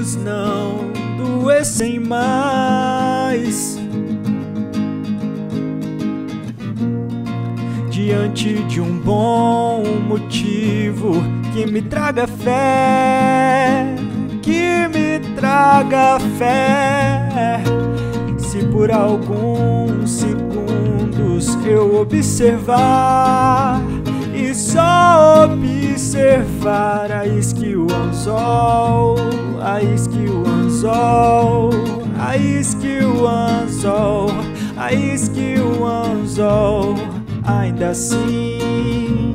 olhos não doessem mais diante de um bom motivo que me traga fé, que me traga fé. Se por alguns segundos eu observar e só observar a isque o anzol, a isque o anzol, a isque o anzol, a isque o anzol, ainda assim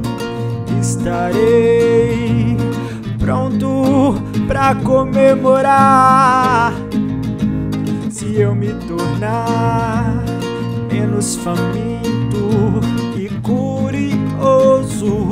estarei pronto pra comemorar. Se eu me tornar menos faminto e curioso,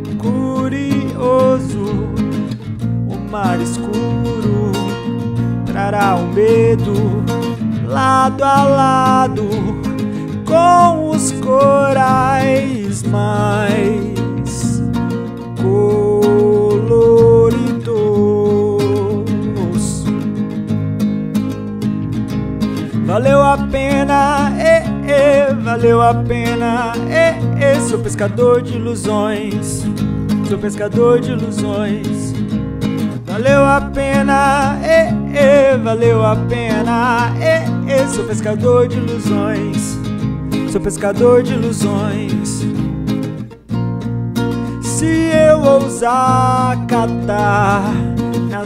curioso, o mar escuro trará o medo lado a lado com os corais mais coloridos. Valeu a pena, valeu a pena, sou pescador de ilusões, sou pescador de ilusões. Valeu a pena, valeu a pena, sou pescador de ilusões, sou pescador de ilusões. Se eu ousar catar na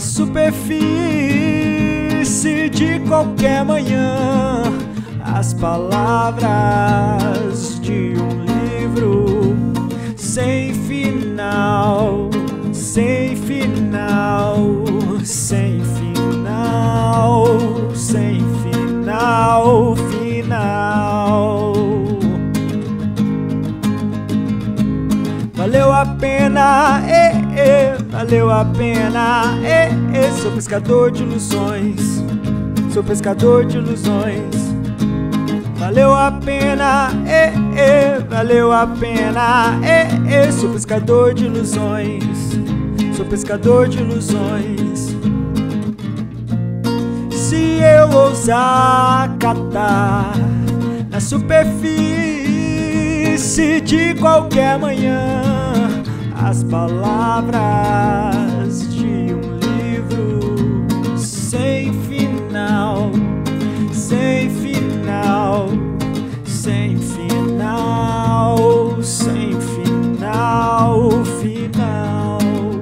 superfície de qualquer manhã as palavras de um livro sem final, sem final, sem final, sem final, final. Valeu a pena, valeu a pena, sou pescador de ilusões, sou pescador de ilusões. Valeu a pena, valeu a pena, sou pescador de ilusões, sou pescador de ilusões. Se eu ousar catar na superfície de qualquer manhã as palavras de um livro sem final, sem final, sem final, sem final, final.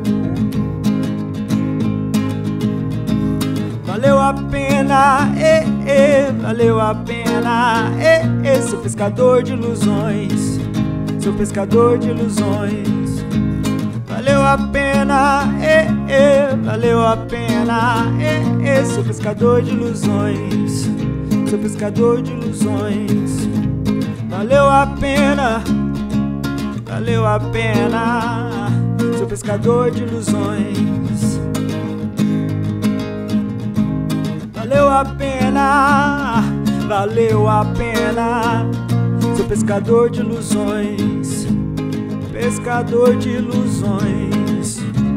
Valeu a pena, valeu a pena, sou pescador de ilusões, sou pescador de ilusões. Valeu a pena, valeu a pena, sou pescador de ilusões, sou pescador de ilusões. Valeu a pena, valeu a pena, sou pescador de ilusões. Valeu a pena, valeu a pena, sou pescador de ilusões, pescador de ilusões.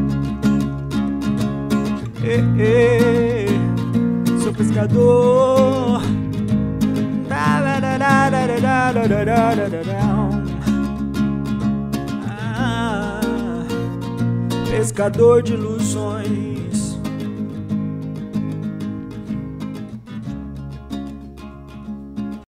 Sou pescador, pescador de ilusões.